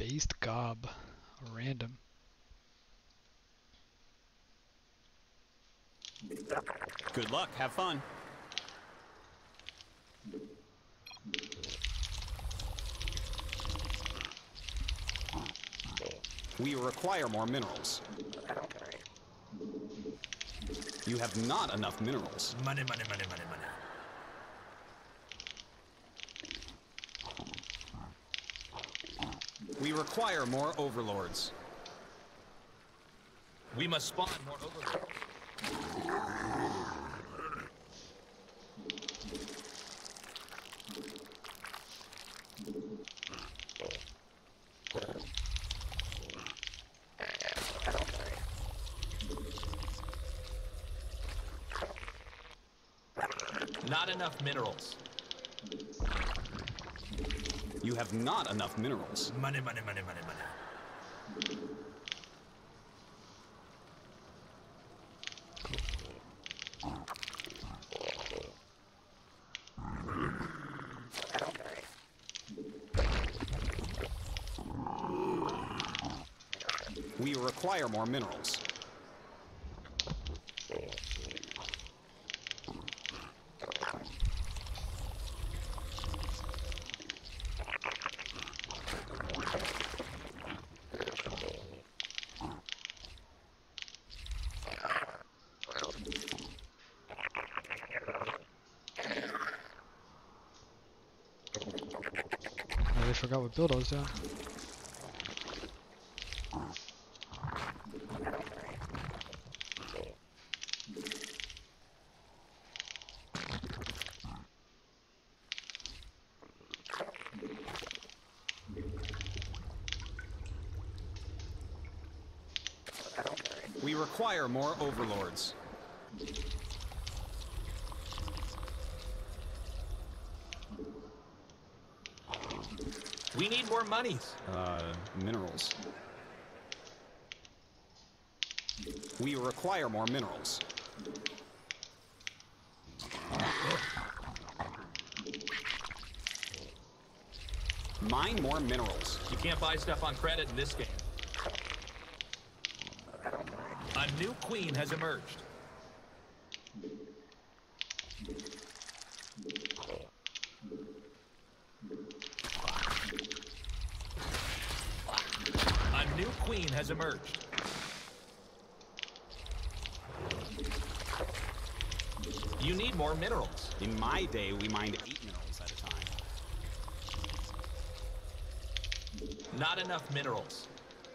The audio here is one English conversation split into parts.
Phased gob. Random. Good luck. Have fun. We require more minerals. You have not enough minerals. Money, money, money, money, money. We require more overlords. We must spawn more overlords. Not enough minerals. You have not enough minerals. Money, money, money, money, money. We require more minerals. I forgot what build I was doing. We require more overlords. We need more monies. Minerals. We require more minerals. Mine more minerals. You can't buy stuff on credit in this game. A new queen has emerged. A new queen has emerged. You need more minerals. In my day, we mined 8 minerals at a time. Not enough minerals.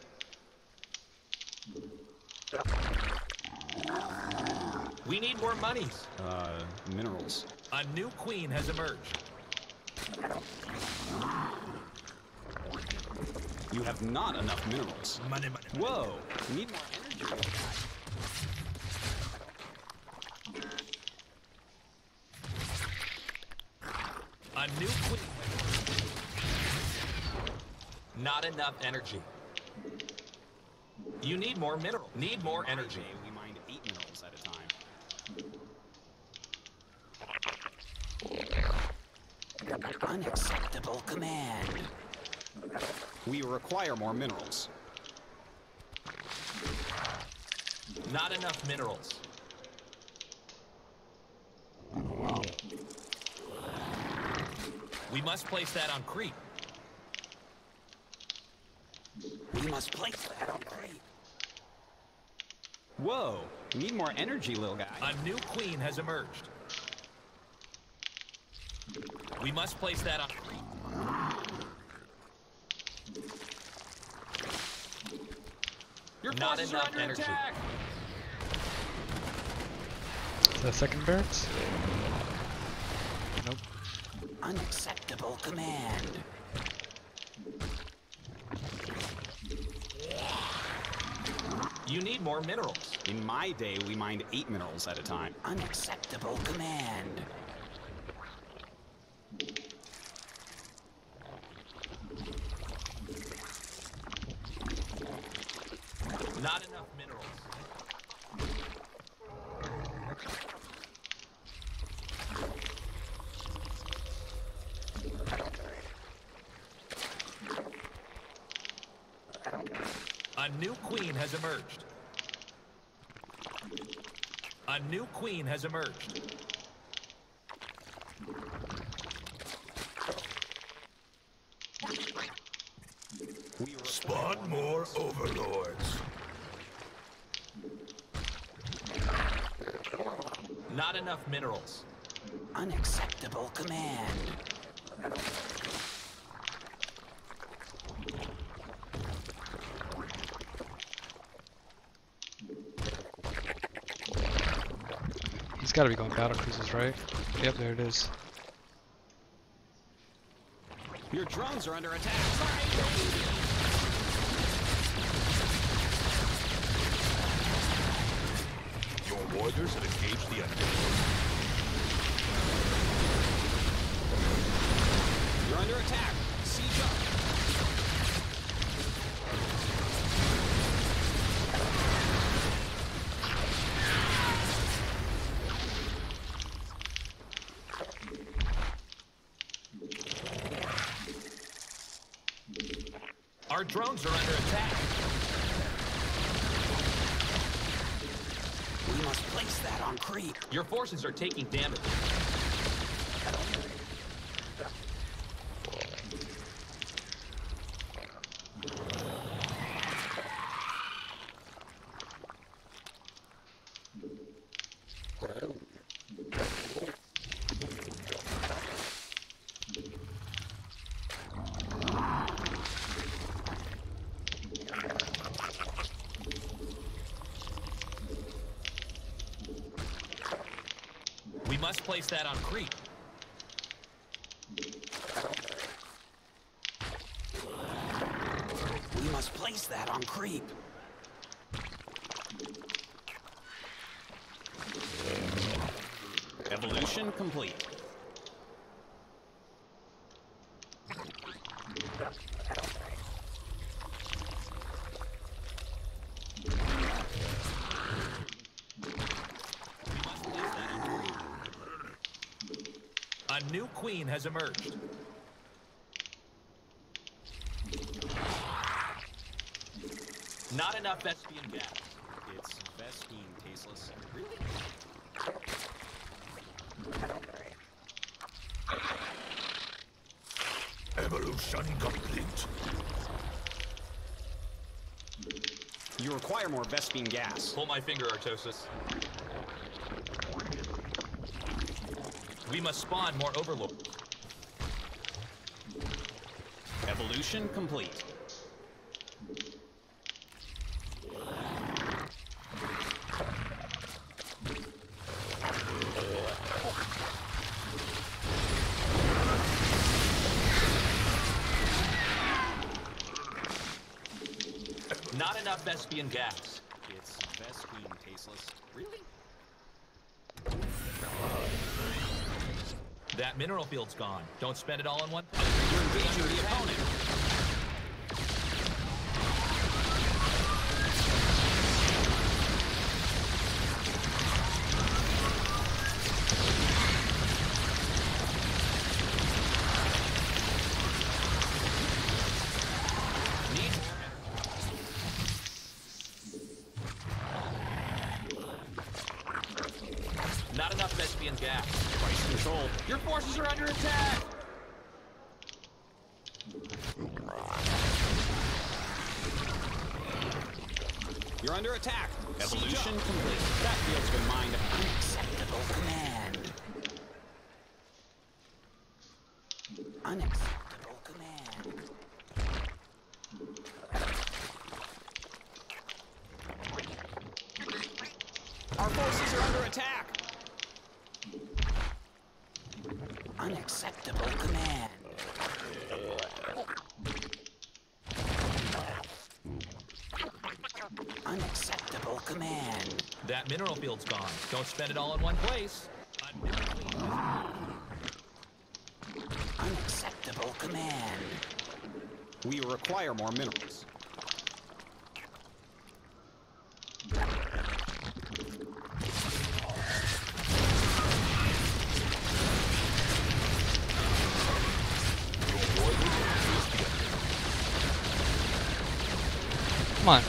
We need more monies. Minerals. A new queen has emerged. You have not enough minerals. Money, money, money. Whoa! You need more energy, little guy. A new queen. Not enough energy. You need more mineral. Need more energy. In my day, we mined 8 minerals at a time. Unacceptable command. We require more minerals. Not enough minerals. We must place that on creep. We must place that on creep. Whoa! You need more energy, little guy. A new queen has emerged. We must place that on creep. Your Not forces are enough under energy. attack! Is that second barracks? Nope. Unacceptable command. You need more minerals. In my day, we mined 8 minerals at a time. Unacceptable command. Not enough minerals. A new queen has emerged. A new queen has emerged. Spawn more overlords. Not enough minerals. Unacceptable command. He's got to be going battle cruises, right? Yep, there it is. Your drones are under attack. Your warriors have engaged the enemy. You're under attack. Siege up. Our drones are under attack. We must place that on creep. Your forces are taking damage. We must place that on creep. We must place that on creep. Evolution complete. A new queen has emerged. Not enough Vespian gas. It's Vespine tasteless. Really? Evolution complete. You require more Vespine gas. Pull my finger, Artosis. We must spawn more overlords. Evolution complete. Not enough Vespian gas. It's Vespine tasteless. Really? That mineral field's gone. Don't spend it all on one. You're engaging the opponent. Needs not enough Vespian gas. Price control. Your forces are under attack. You're under attack. Evolution complete. That field's been mined. Unacceptable command. Unacceptable command. Our forces are under attack. Unacceptable command. Unacceptable command. That mineral field's gone. Don't spend it all in one place. A new queen. Unacceptable command. We require more minerals. Come on.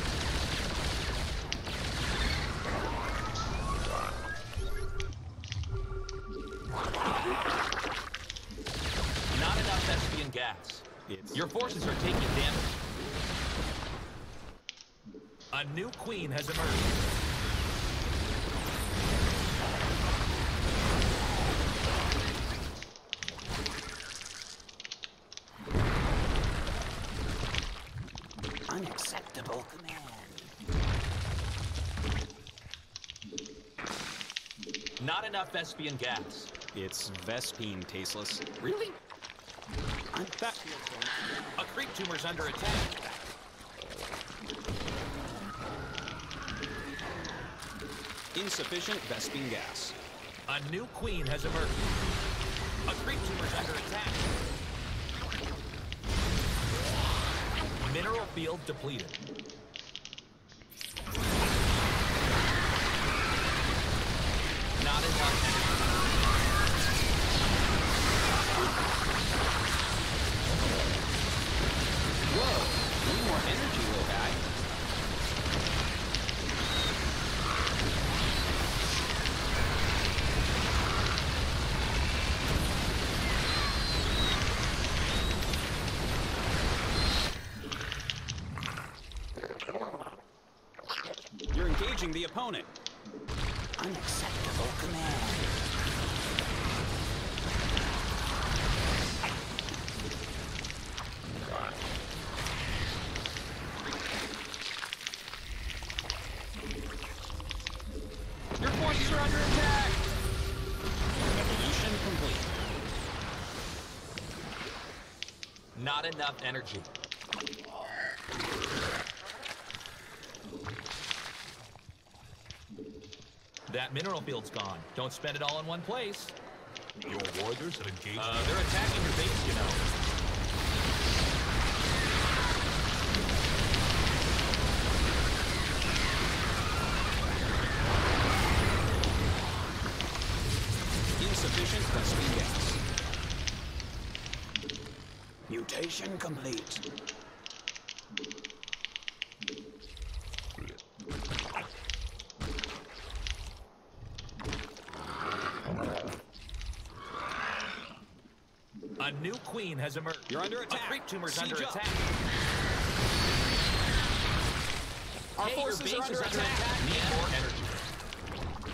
Not enough Thespian gas. Your forces are taking damage. A new queen has emerged. Unacceptable command. Not enough Thespian gas. It's Vespine, tasteless. Really? That A creep tumor's under attack. insufficient Vespine gas. A new queen has emerged. A creep tumor's under attack. Mineral field depleted. Not enough energy. Whoa! Need more energy, little guy. You're engaging the opponent. Unacceptable command. Your forces are under attack! Evolution complete. Not enough energy. That mineral field's gone. Don't spend it all in one place. Your warriors have engaged. They're attacking your base, you know. Insufficient Vespine gas. Mutation complete. A new queen has emerged. You're under attack. A creep tumor's Siege under up. attack. Our Hey, forces your are base under is under attack. attack. Need more energy.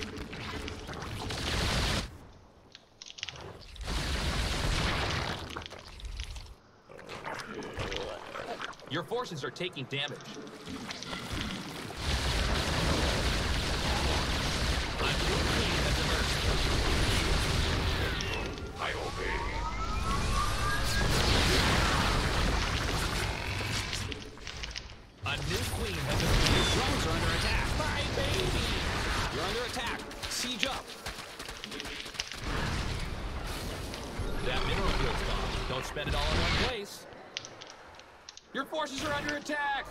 Your forces are taking damage. A new queen has emerged. I obey. A new queen has emerged. Your drones are under attack. My baby! You're under attack. Siege up. That mineral field's gone. Don't spend it all in one place. Your forces are under attack.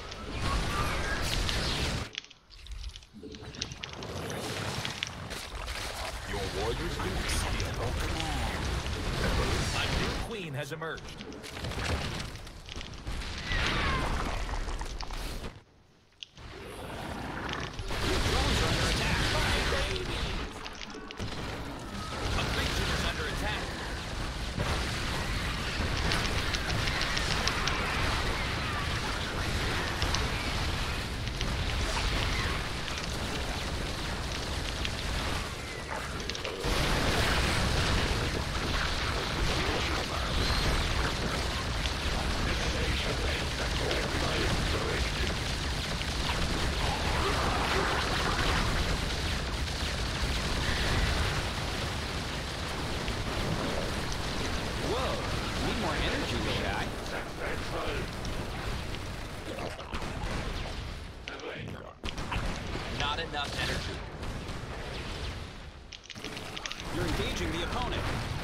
Your warriors have engaged. Unacceptable command. A new queen has emerged. Your drones are under attack. My baby! A creature is under attack. Whoa! Need more energy, little guy. Not enough energy. You're engaging the opponent.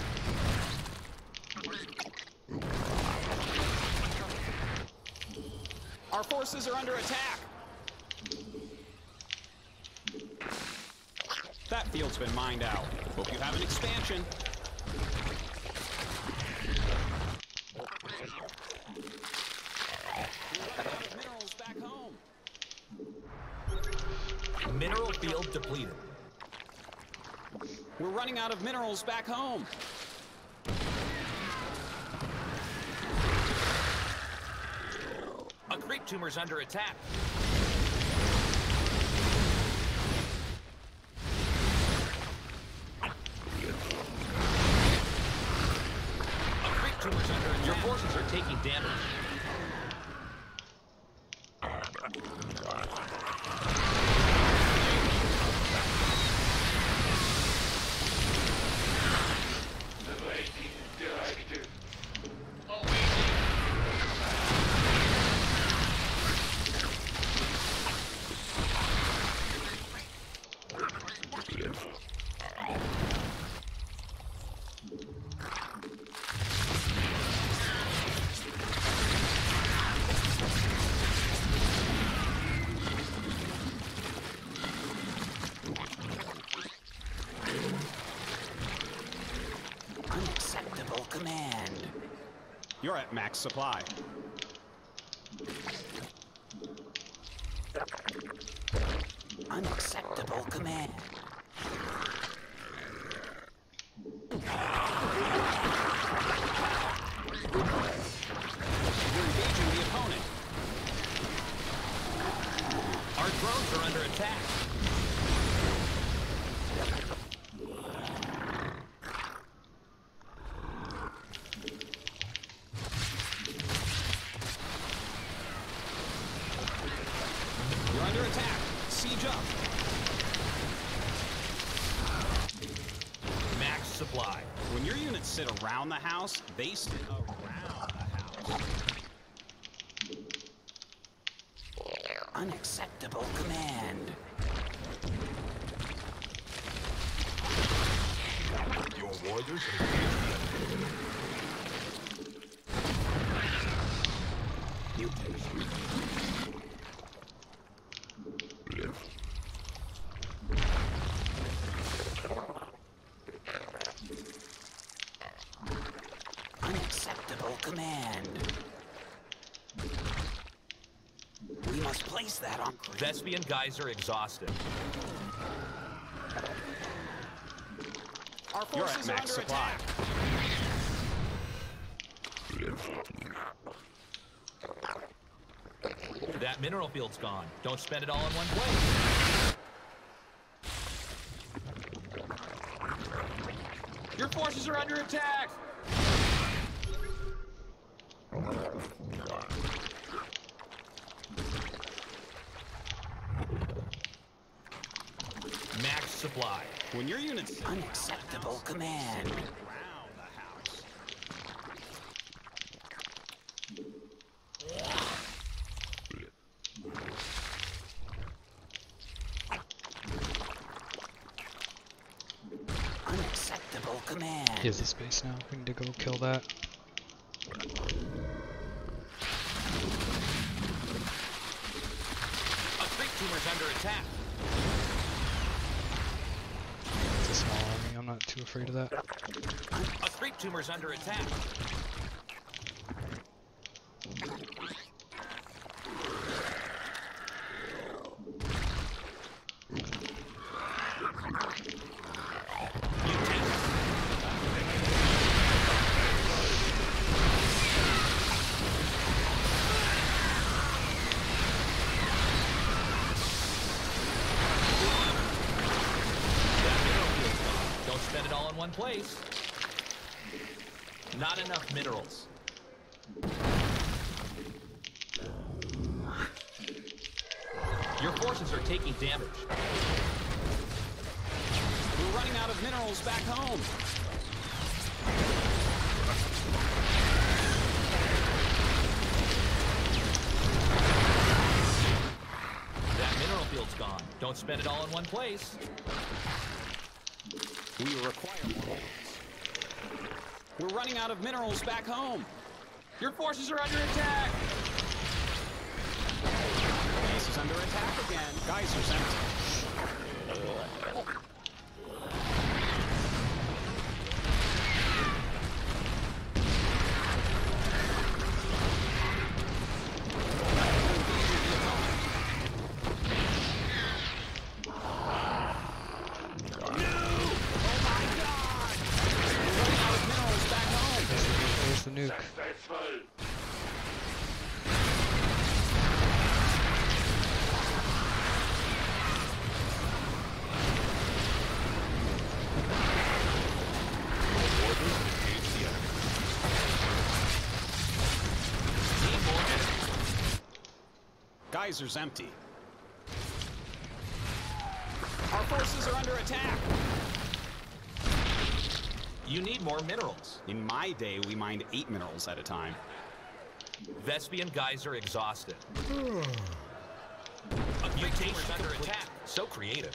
Our forces are under attack. That field's been mined out. Hope you have an expansion. Minerals back home. depleted. We're running out of minerals back home. A creep tumor's under attack. A creep tumor's under attack. Your forces are taking damage. Unacceptable command. You're at max supply. Unacceptable command. You're engaging the opponent. Our drones are under attack. You're under attack. Siege up. Max supply. When your units sit around the house, they sit around the house. Unacceptable command. Your warriors have engaged the enemy. Mutation. Unacceptable command. We must place that on creep. Vespian Geyser exhausted. Our You're forces at are max under supply. attack. That mineral field's gone. Don't spend it all in one place. Your forces are under attack. Max supply. When your units sit Unacceptable command. around the house. Unacceptable command. He has the space now. We need to go kill that. A creep tumor's under attack. It's a small army. I'm not too afraid of that. A creep tumor's under attack. Don't spend it all in one place. Not enough minerals. Your forces are taking damage. We're running out of minerals back home. That mineral field's gone. Don't spend it all in one place. We require more minerals. We're running out of minerals back home. Your forces are under attack. Base is under attack again. Geyser's empty. Warriors engage the enemy. Need more energy. Geyser's empty. Our forces are under attack. You need more minerals. In my day, we mined 8 minerals at a time. Vespian Geyser exhausted. Mutation's under attack. So creative.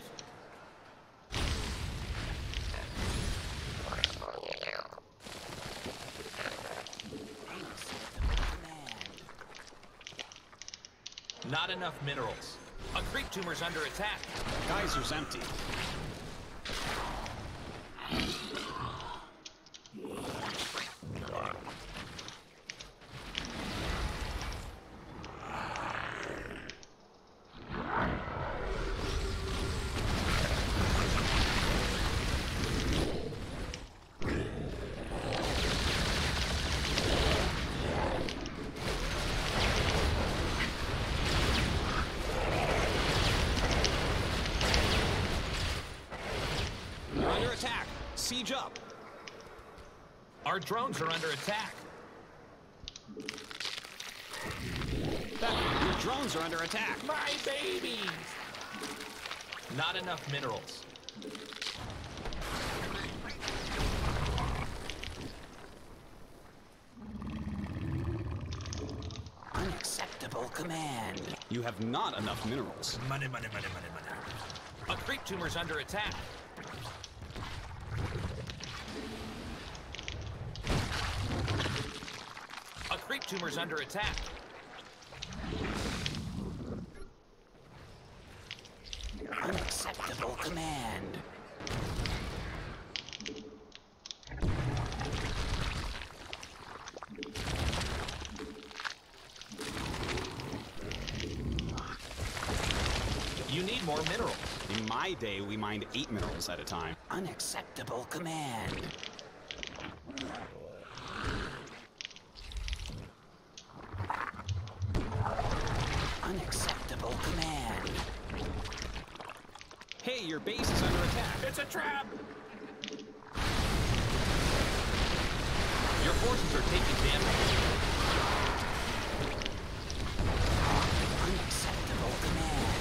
Not enough minerals. A creep tumor's under attack. Geyser's empty. You're under attack. Siege up. Our drones are under attack. Your drones are under attack. My babies! Not enough minerals. Unacceptable command. You have not enough minerals. Money, money, money, money, money. A creep tumor's under attack. A creep tumor's under attack. Unacceptable command. You need more minerals. In my day, we mined 8 minerals at a time. Unacceptable command. Unacceptable command. Hey, your base is under attack. It's a trap! Your forces are taking damage. Unacceptable command.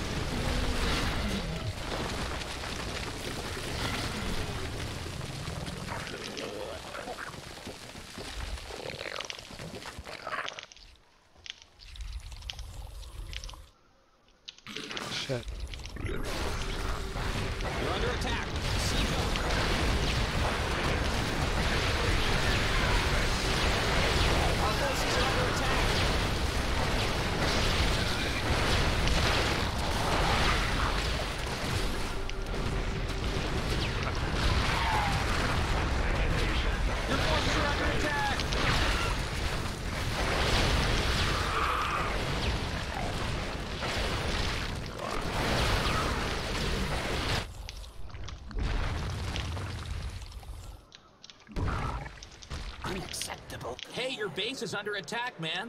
Shit. You're under attack. Siege up. Our forces are under attack. Your forces are under attack. Unacceptable. Hey, your base is under attack, man.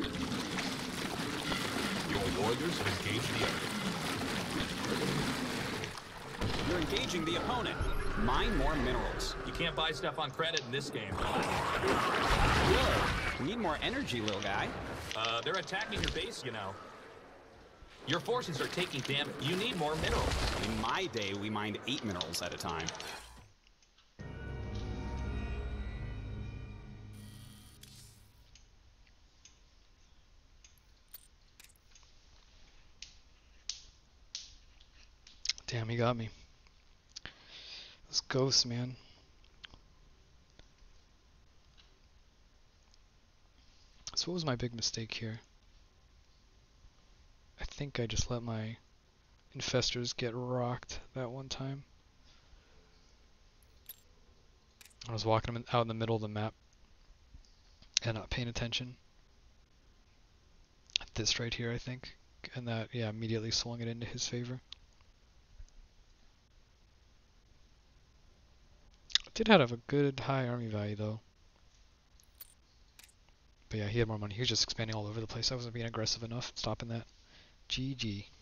Your warriors have engaged the enemy. You're engaging the opponent. Mine more minerals. You can't buy stuff on credit in this game. Whoa. Need more energy, little guy. They're attacking your base, you know. Your forces are taking damage. You need more minerals. In my day, we mined 8 minerals at a time. Damn, he got me. Those ghosts, man. So what was my big mistake here? I think I just let my infestors get rocked that one time. I was walking out in the middle of the map and not paying attention. This right here, I think. And that, yeah, immediately swung it into his favor. Did have a good high army value though. But yeah, he had more money. He was just expanding all over the place. I wasn't being aggressive enough, stopping that. GG.